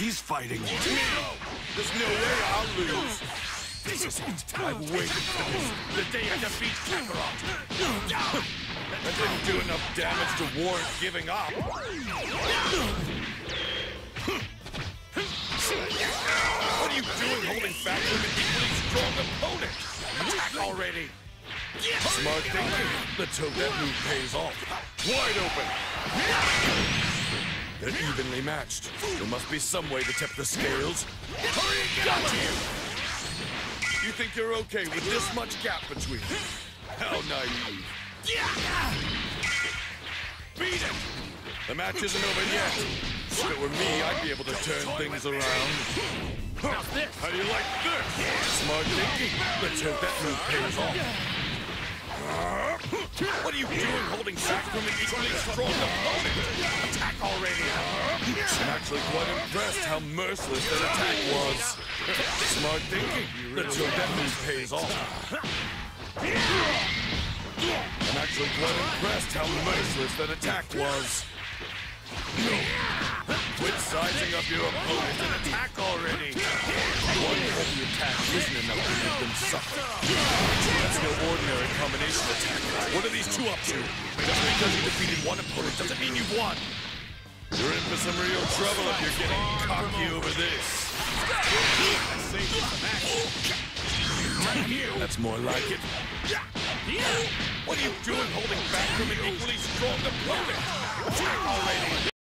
he's fighting. There's no way I'll lose. This is it. I've waited for this. The day I defeat Kakarot. That didn't do enough damage to warrant giving up. What are you doing holding back from an equally strong opponent? Attack already! Smart thinking. Let's hope that move pays off. Wide open. They're evenly matched. There must be some way to tip the scales. Got you! You think you're okay with this much gap between you? How naive. Beat it! The match isn't over yet. If it were me, I'd be able to turn things around. How do you like this? Smart thinking. Let's hope that move pays off. What are you doing holding back from an equally strong opponent? Attack already! I'm actually quite impressed how merciless that attack was. Smart thinking. Let's hope that move pays off. I'm actually quite impressed how merciless that attack was. Quit sizing up your opponent and attack already! One heavy attack isn't enough to make them suffer. That's no ordinary combination attack. What are these two up to? Just because you defeated one opponent doesn't mean you've won! You're in for some real trouble if you're getting cocky over this. That's more like it. What are you doing holding back from an equally strong opponent? Attack already!